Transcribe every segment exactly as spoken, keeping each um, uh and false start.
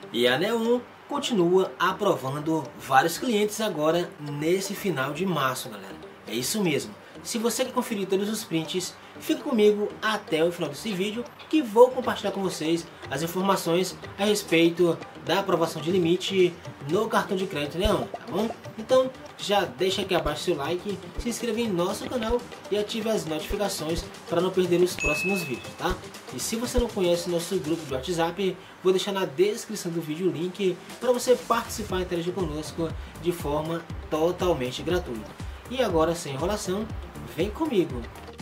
E a Neon continua aprovando vários clientes agora nesse final de março, galera. É isso mesmo. Se você quer conferir todos os prints, fica comigo até o final desse vídeo, que vou compartilhar com vocês as informações a respeito da aprovação de limite no cartão de crédito Neon, tá bom? Então já deixa aqui abaixo seu like, se inscreva em nosso canal e ative as notificações para não perder os próximos vídeos, tá? E se você não conhece nosso grupo de WhatsApp, vou deixar na descrição do vídeo o link para você participar e interagir conosco de forma totalmente gratuita. E agora, sem enrolação, vem comigo!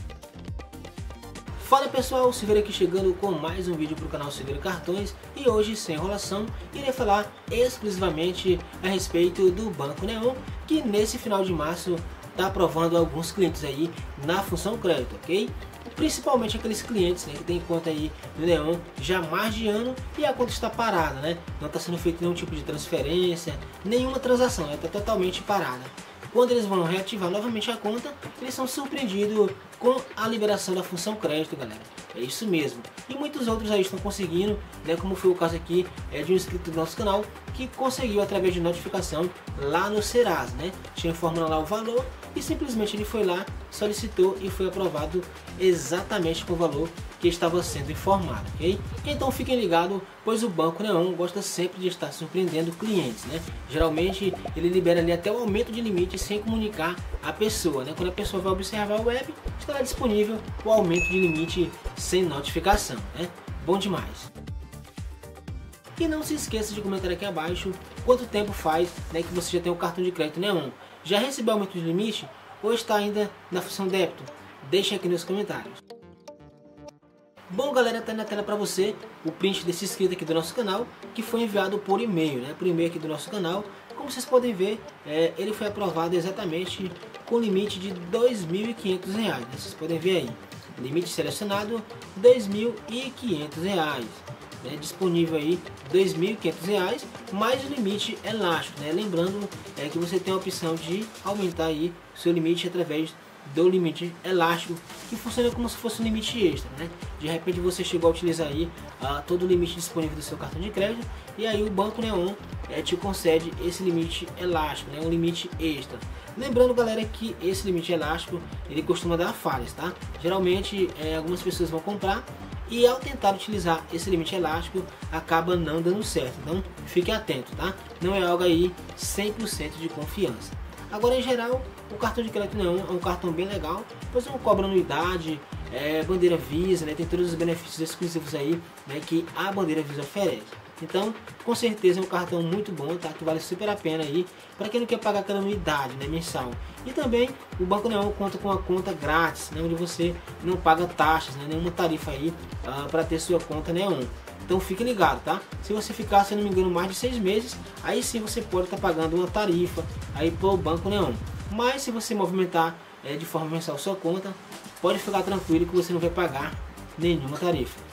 Fala pessoal, Silveira aqui chegando com mais um vídeo para o canal Silveira Cartões. E hoje, sem enrolação, irei falar exclusivamente a respeito do Banco Neon, que nesse final de março está aprovando alguns clientes aí na função crédito, ok? Principalmente aqueles clientes, né, que tem conta aí no Neon já há mais de ano e a conta está parada, né? Não está sendo feito nenhum tipo de transferência, nenhuma transação, está totalmente parada. Quando eles vão reativar novamente a conta, eles são surpreendidos com a liberação da função crédito, galera. É isso mesmo. E muitos outros aí estão conseguindo, né, como foi o caso aqui é, de um inscrito do nosso canal, que conseguiu através de notificação lá no Serasa, né? Tinha informado lá o valor e simplesmente ele foi lá, solicitou e foi aprovado exatamente com o valor que estava sendo informado, ok? Então fiquem ligados, pois o Banco Neon gosta sempre de estar surpreendendo clientes, né? Geralmente ele libera ali até o aumento de limite sem comunicar a pessoa, né? Quando a pessoa vai observar o web, estará disponível o aumento de limite sem notificação, né? Bom demais! E não se esqueça de comentar aqui abaixo quanto tempo faz, né, que você já tem o cartão de crédito Neon. Já recebeu aumento de limite ou está ainda na função débito? Deixa aqui nos comentários. Bom galera, tá na tela para você o print desse inscrito aqui do nosso canal, que foi enviado por e-mail, né, por e-mail aqui do nosso canal. Como vocês podem ver, é, ele foi aprovado exatamente com limite de dois mil e quinhentos reais, né? Vocês podem ver aí, limite selecionado dois mil e quinhentos reais. É disponível aí dois mil e quinhentos reais mais o limite elástico, né? Lembrando é, que você tem a opção de aumentar aí o seu limite através do limite elástico, que funciona como se fosse um limite extra, né? De repente você chegou a utilizar aí uh, todo o limite disponível do seu cartão de crédito e aí o Banco Neon é, te concede esse limite elástico, né? Um limite extra. Lembrando galera que esse limite elástico ele costuma dar falhas, tá? Geralmente é, algumas pessoas vão comprar e ao tentar utilizar esse limite elástico acaba não dando certo, então fique atento, tá? Não é algo aí cem por cento de confiança. Agora em geral o cartão de crédito Neon é um cartão bem legal, pois não cobra anuidade, é, bandeira Visa, né? Tem todos os benefícios exclusivos aí, né, que a bandeira Visa oferece. Então, com certeza é um cartão muito bom, tá? Que vale super a pena aí para quem não quer pagar aquela anuidade, né, mensal. E também o Banco Neon conta com uma conta grátis, né, onde você não paga taxas, né, nenhuma tarifa aí uh, para ter sua conta Neon. Então fique ligado, tá? Se você ficar, se não me engano, mais de seis meses, aí sim você pode estar tá pagando uma tarifa aí para o Banco Neon. Mas se você movimentar é, de forma mensal sua conta, pode ficar tranquilo que você não vai pagar nenhuma tarifa.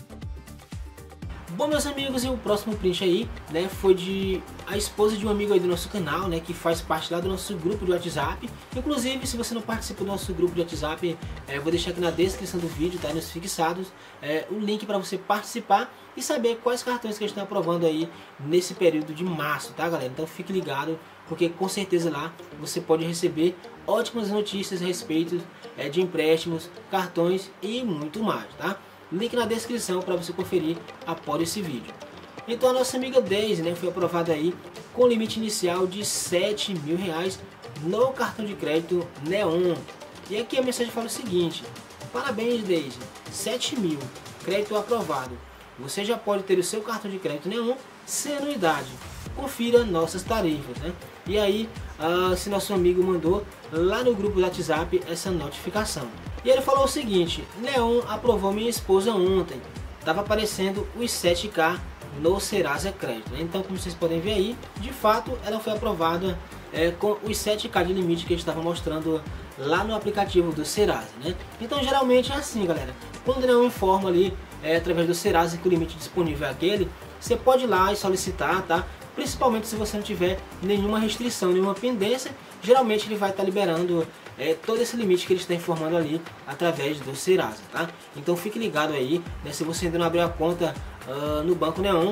Bom meus amigos, e o próximo print aí, né, foi de a esposa de um amigo aí do nosso canal, né, que faz parte lá do nosso grupo de WhatsApp. Inclusive, se você não participa do nosso grupo de WhatsApp, é, eu vou deixar aqui na descrição do vídeo, tá, nos fixados, é, o link para você participar e saber quais cartões que estão aprovando aí nesse período de março, tá galera? Então fique ligado, porque com certeza lá você pode receber ótimas notícias a respeito é, de empréstimos, cartões e muito mais, tá? Link na descrição para você conferir após esse vídeo. Então a nossa amiga Daisy, né, foi aprovada aí com limite inicial de sete mil reais no cartão de crédito Neon. E aqui a mensagem fala o seguinte: parabéns Daisy, sete mil, crédito aprovado. Você já pode ter o seu cartão de crédito Neon sem anuidade. Confira nossas tarifas, né? E aí, uh, se nosso amigo mandou lá no grupo do WhatsApp essa notificação. E ele falou o seguinte: Neon aprovou minha esposa ontem. Tava aparecendo os sete K no Serasa Crédito, né? Então, como vocês podem ver aí, de fato ela foi aprovada é, com os sete K de limite que eles estavam mostrando lá no aplicativo do Serasa, né? Então geralmente é assim galera, quando o Neon informa ali é, através do Serasa que o limite disponível é aquele, você pode ir lá e solicitar, tá? Principalmente se você não tiver nenhuma restrição, nenhuma pendência, geralmente ele vai estar liberando é, todo esse limite que ele está informando ali através do Serasa, tá? Então fique ligado aí, né? Se você ainda não abriu a conta uh, no Banco Neon,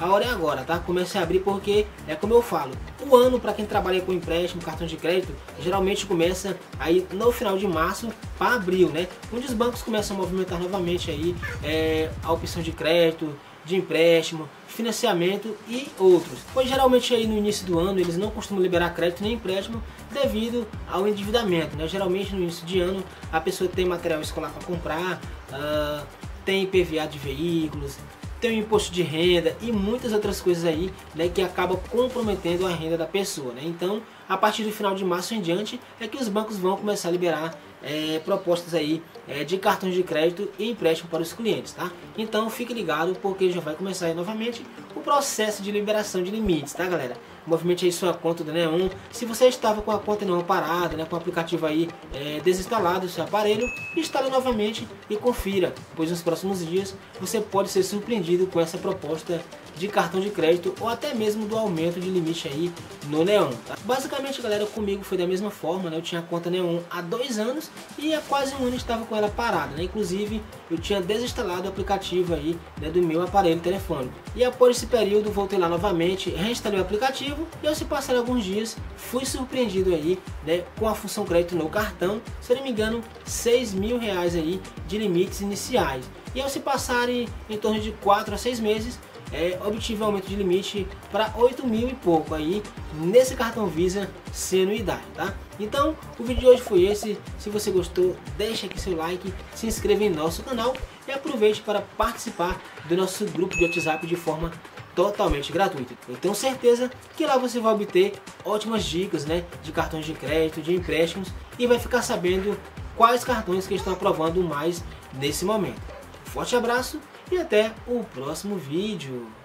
a hora é agora, tá? Comece a abrir porque, é como eu falo, o ano para quem trabalha com empréstimo, cartão de crédito, geralmente começa aí no final de março para abril, né? Onde os bancos começam a movimentar novamente aí é, a opção de crédito, de empréstimo, financiamento e outros. Pois geralmente aí no início do ano eles não costumam liberar crédito nem empréstimo devido ao endividamento, né? Geralmente no início de ano a pessoa tem material escolar para comprar, uh, tem I P V A de veículos, tem o imposto de renda e muitas outras coisas aí, né, que acabam comprometendo a renda da pessoa, né? Então, a partir do final de março em diante é que os bancos vão começar a liberar é, propostas aí é, de cartões de crédito e empréstimo para os clientes, tá? Então, fique ligado porque já vai começar aí novamente o processo de liberação de limites, tá, galera? Movimente aí sua conta do Neon. Se você estava com a conta Neon parada, né, com o aplicativo aí é, desinstalado do seu aparelho, instale novamente e confira, pois nos próximos dias você pode ser surpreendido com essa proposta de cartão de crédito ou até mesmo do aumento de limite aí no Neon, tá? Basicamente, galera, comigo foi da mesma forma, né? Eu tinha a conta Neon há dois anos e há quase um ano estava com ela parada, né? Inclusive, eu tinha desinstalado o aplicativo aí, né, do meu aparelho telefônico. E após esse período, voltei lá novamente, reinstalei o aplicativo e ao se passar alguns dias, fui surpreendido aí, né, com a função crédito no cartão, se não me engano, seis mil reais aí de limites iniciais. E ao se passarem em torno de quatro a seis meses, É, obtive aumento de limite para oito mil e pouco aí nesse cartão Visa sem anuidade, tá? Então o vídeo de hoje foi esse. Se você gostou, deixa aqui seu like, se inscreva em nosso canal e aproveite para participar do nosso grupo de WhatsApp de forma totalmente gratuita. Eu tenho certeza que lá você vai obter ótimas dicas, né, de cartões de crédito, de empréstimos e vai ficar sabendo quais cartões que estão aprovando mais nesse momento. Forte abraço e até o próximo vídeo.